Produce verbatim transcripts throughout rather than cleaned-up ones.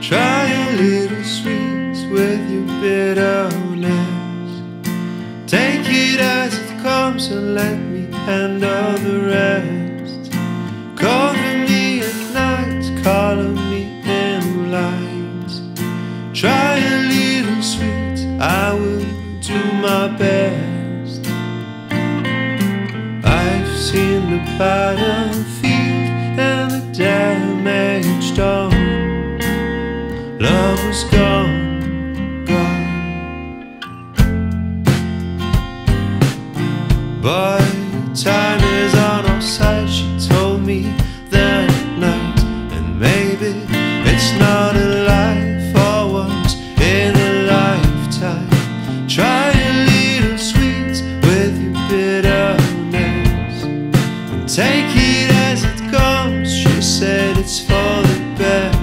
Try a little sweet with your bitterness. Take it as it comes and let me handle the rest. Cover me at night, color me in light. Try a little sweet, I will do my best. I've seen the battlefield and the damage done. Love was gone, gone. But time is on our side, she told me that night. And maybe it's not a life for once in a lifetime. Try a little sweet with your bitterness and take it as it comes. She said it's for the best.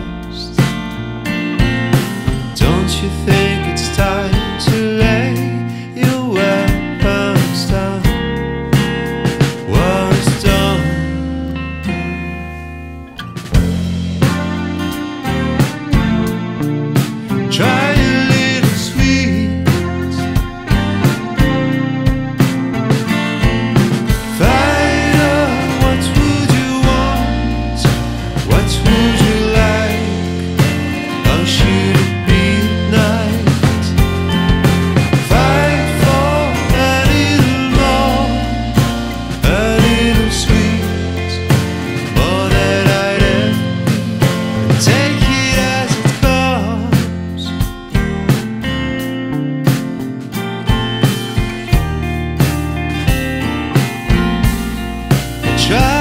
Don't you think it's time to lay your weapons down? War is done. Try a little sweet. Fighter, what would you want? What would you like? How should it be? Try